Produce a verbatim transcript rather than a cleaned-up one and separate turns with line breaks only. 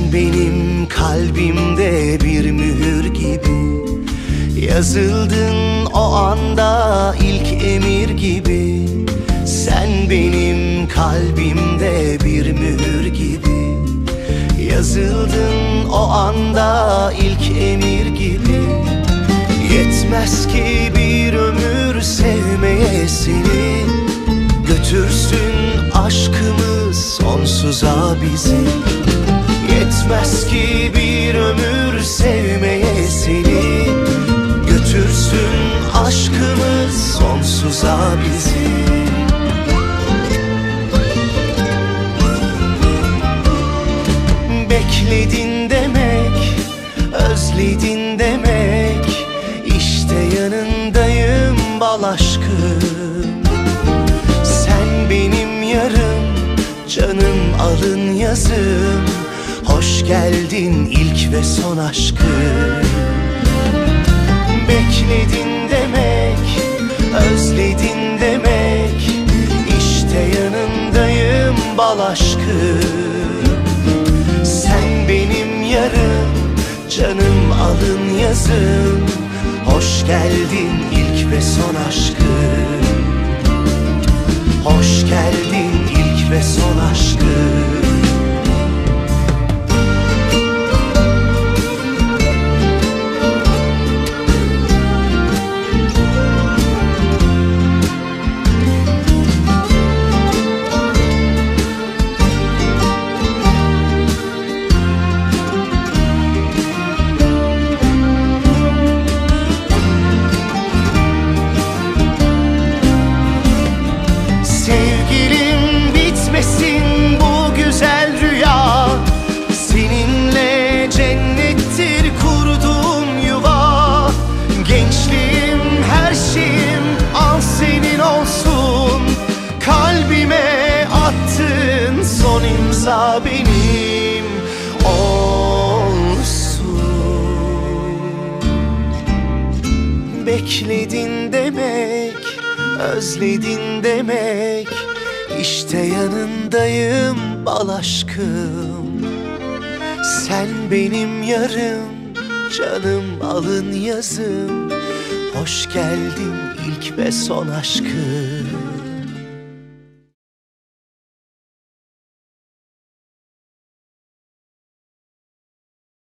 benim kalbimde bir mühür gibi, yazıldın o anda ilk emir gibi. Sen benim kalbimde bir mühür gibi, yazıldın o anda ilk emir gibi. Yetmez ki bir ömür sevmeye seni, götürsün aşkımız sonsuza bizi. Yetmez ki bir ömür sevmeye seni, götürsün aşkımız sonsuza bizi. Bekledin demek, özledin demek, İşte yanındayım bal aşkım. Sen benim yarım, canım alın yazım. Hoş geldin ilk ve son aşkım. Bekledin demek, özledin demek, İşte yanındayım bal aşkım. Sen benim yarım, canım alın yazım. Hoş geldin ilk ve son aşkım. Hoş geldin ilk ve son aşkım. Sevgilim bitmesin bu güzel rüya, seninle cennettir kurduğum yuva. Gençliğim her şeyim al senin olsun, kalbime attığın son imza benim olsun. Bekledin demek, özledin demek, İşte yanındayım bal aşkım. Sen benim yarım, canım alın yazım. Hoş geldin ilk ve son aşkım.